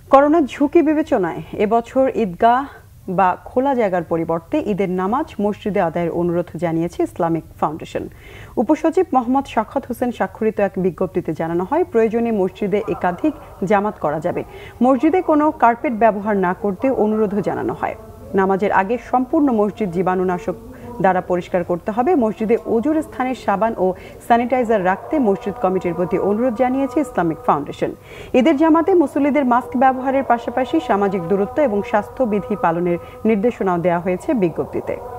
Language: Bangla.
করোনার ঝুঁকি বিবেচনায় এবছর ঈদগাহ বা খোলা জায়গার পরিবর্তে ঈদের নামাজ মসজিদে আদায়ের অনুরোধ জানিয়েছে ইসলামিক ফাউন্ডেশন। উপসচিব মোহাম্মদ শাখাত হোসেন স্বাক্ষরিত এক বিজ্ঞপ্তিতে জানানো হয়, প্রয়োজনে মসজিদে একাধিক জামাত করা যাবে। মসজিদে কোনো কার্পেট ব্যবহার না করতে অনুরোধও জানানো হয়। নামাজের আগে সম্পূর্ণ মসজিদ জীবাণুনাশক দ্বারা পরিষ্কার করতে হবে। মসজিদে ওযুর স্থানে সাবান ও স্যানিটাইজার রাখতে মসজিদ কমিটির প্রতি অনুরোধ জানিয়েছে ইসলামিক ফাউন্ডেশন। ঈদের জামাতে মুসল্লিদের মাস্ক ব্যবহারের পাশাপাশি সামাজিক দূরত্ব এবং স্বাস্থ্যবিধি পালনের নির্দেশনাও দেওয়া হয়েছে বিজ্ঞপ্তিতে।